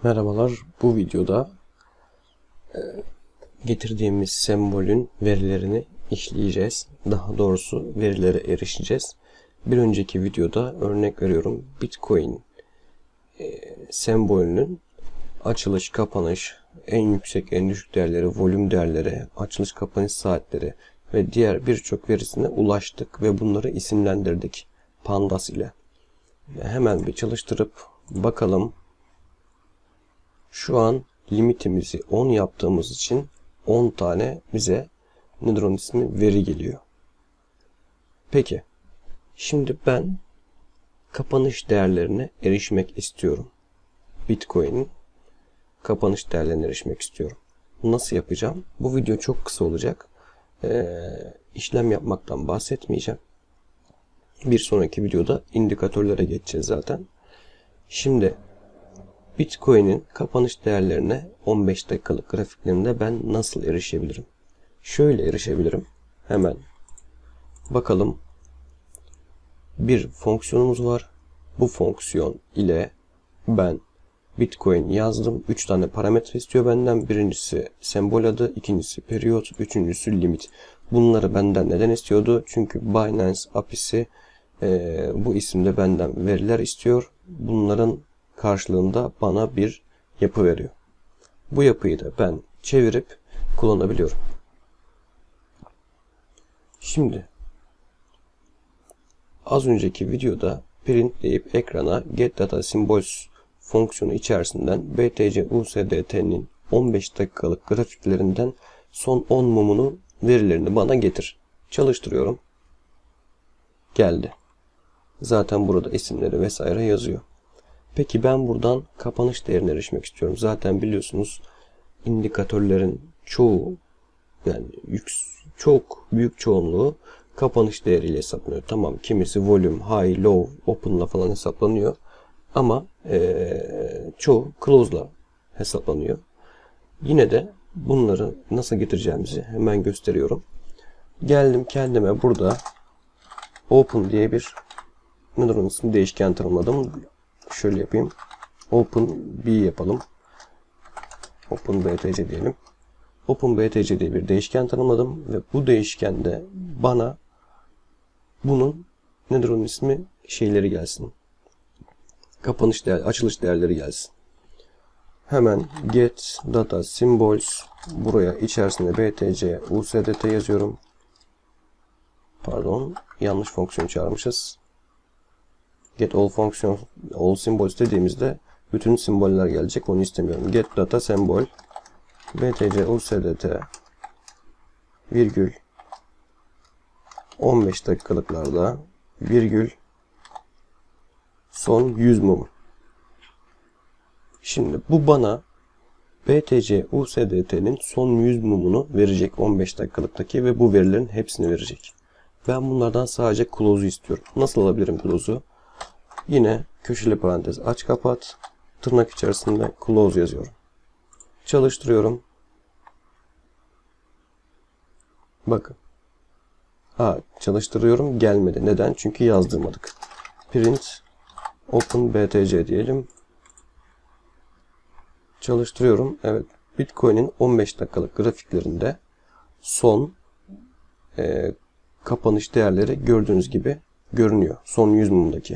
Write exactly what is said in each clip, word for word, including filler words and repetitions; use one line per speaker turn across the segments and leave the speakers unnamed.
Merhabalar, bu videoda e, getirdiğimiz sembolün verilerini işleyeceğiz. Daha doğrusu verilere erişeceğiz. Bir önceki videoda örnek veriyorum Bitcoin e, sembolünün açılış, kapanış, en yüksek, en düşük değerleri, volüm değerleri, açılış, kapanış saatleri ve diğer birçok verisine ulaştık ve bunları isimlendirdik Pandas ile. Hemen bir çalıştırıp bakalım. Şu an limitimizi on yaptığımız için on tane bize nedir onun ismi veri geliyor. Peki. Şimdi ben kapanış değerlerine erişmek istiyorum. Bitcoin'in kapanış değerlerine erişmek istiyorum. Nasıl yapacağım? Bu video çok kısa olacak. Ee, işlem yapmaktan bahsetmeyeceğim. Bir sonraki videoda indikatörlere geçeceğiz zaten. Şimdi Bitcoin'in kapanış değerlerine on beş dakikalık grafiklerinde ben nasıl erişebilirim? Şöyle erişebilirim. Hemen bakalım. Bir fonksiyonumuz var. Bu fonksiyon ile ben Bitcoin yazdım. üç tane parametre istiyor benden. Birincisi sembol adı, ikincisi periyot, üçüncüsü limit. Bunları benden neden istiyordu? Çünkü Binance A P I'si e, bu isimde benden veriler istiyor. Bunların karşılığında bana bir yapı veriyor. Bu yapıyı da ben çevirip kullanabiliyorum. Şimdi az önceki videoda print deyip ekrana getDataSymbols fonksiyonu içerisinden B T C U S D T'nin on beş dakikalık grafiklerinden son on mumunun verilerini bana getir. Çalıştırıyorum. Geldi. Zaten burada isimleri vesaire yazıyor. Peki ben buradan kapanış değerine erişmek istiyorum. Zaten biliyorsunuz indikatörlerin çoğu, yani çok büyük çoğunluğu kapanış değeriyle hesaplanıyor. Tamam, kimisi volume, high, low, open'la falan hesaplanıyor. Ama ee, çoğu close'la hesaplanıyor. Yine de bunları nasıl getireceğimizi hemen gösteriyorum. Geldim kendime burada open diye bir nedir onun ismi değişken tanımladım. Şöyle yapayım. Open B yapalım. Open B T C diyelim. Open B T C diye bir değişken tanımladım ve bu değişkende bana bunun nedir onun ismi şeyleri gelsin. Kapanış değer, açılış değerleri gelsin. Hemen get data symbols buraya içerisinde B T C U S D T yazıyorum. Pardon, yanlış fonksiyon çağırmışız. Get all fonksiyon, all symbols dediğimizde bütün simboller gelecek. Onu istemiyorum. Get data symbol B T C U S D T virgül on beş dakikalıklarda virgül son yüz mum. Şimdi bu bana B T C U S D T'nin son yüz mumunu verecek on beş dakikalıktaki ve bu verilerin hepsini verecek. Ben bunlardan sadece close'u istiyorum. Nasıl alabilirim close'u? Yine köşeli parantez aç kapat. Tırnak içerisinde close yazıyorum. Çalıştırıyorum. Bakın. Ha, çalıştırıyorum gelmedi. Neden? Çünkü yazdırmadık. Print open B T C diyelim. Çalıştırıyorum. Evet. Bitcoin'in on beş dakikalık grafiklerinde son e, kapanış değerleri gördüğünüz gibi görünüyor. Son yüz mumdaki.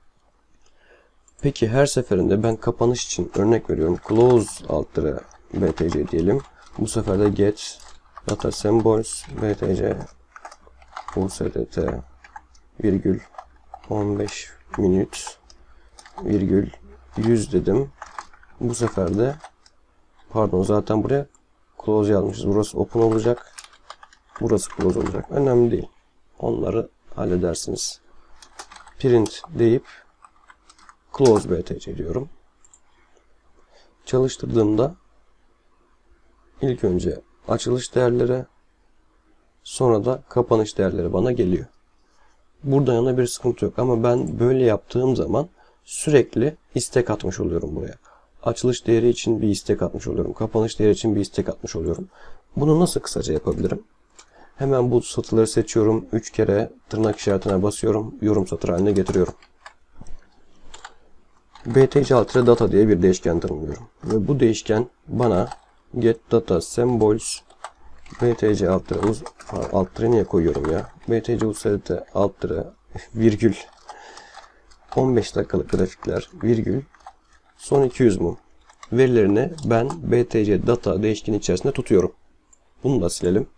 Peki her seferinde ben kapanış için örnek veriyorum. Close alt lira B T C diyelim. Bu sefer de get data symbols B T C U S D T virgül on beş minut virgül yüz dedim. Bu sefer de pardon zaten buraya close yazmışız. Burası open olacak. Burası close olacak. Önemli değil. Onları halledersiniz. Print deyip close B T C diyorum. Çalıştırdığımda ilk önce açılış değerleri, sonra da kapanış değerleri bana geliyor. Burada yana bir sıkıntı yok ama ben böyle yaptığım zaman sürekli istek atmış oluyorum buraya. Açılış değeri için bir istek atmış oluyorum. Kapanış değeri için bir istek atmış oluyorum. Bunu nasıl kısaca yapabilirim? Hemen bu satırları seçiyorum. üç kere tırnak işaretine basıyorum. Yorum satır haline getiriyorum. btc altre data diye bir değişken tanımlıyorum. Ve bu değişken bana get data symbols btc altre altre niye koyuyorum ya? btc uselt altre virgül on beş dakikalık grafikler virgül son iki yüz mum verilerini ben btc data değişkeni içerisinde tutuyorum. Bunu da silelim.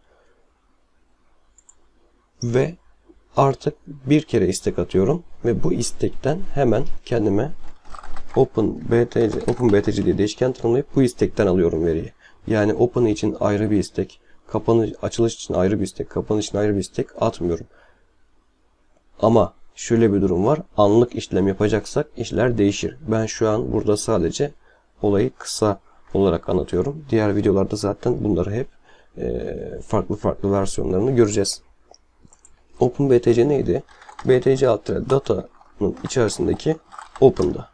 Ve artık bir kere istek atıyorum ve bu istekten hemen kendime open btc open btc diye değişken tanımlayıp bu istekten alıyorum veriyi. Yani open için ayrı bir istek, kapanış açılış için ayrı bir istek, kapanış için ayrı bir istek atmıyorum. Ama şöyle bir durum var. Anlık işlem yapacaksak işler değişir. Ben şu an burada sadece olayı kısa olarak anlatıyorum. Diğer videolarda zaten bunları hep e, farklı farklı versiyonlarını göreceğiz. OpenBTC neydi? btc altre data'nın içerisindeki open'da.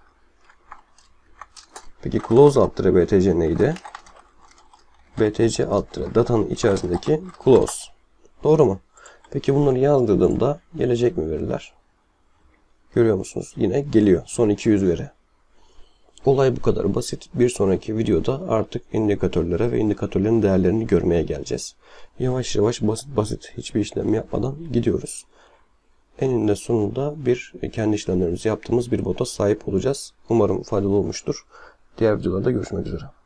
Peki close altre btc neydi? btc altre data'nın içerisindeki close. Doğru mu? Peki bunları yazdırdığımda gelecek mi veriler? Görüyor musunuz? Yine geliyor. Son iki yüz veri. Olay bu kadar basit. Bir sonraki videoda artık indikatörlere ve indikatörlerin değerlerini görmeye geleceğiz. Yavaş yavaş basit basit hiçbir işlem yapmadan gidiyoruz. Eninde sonunda bir kendi işlemlerimizi yaptığımız bir bota sahip olacağız. Umarım faydalı olmuştur. Diğer videolarda görüşmek üzere.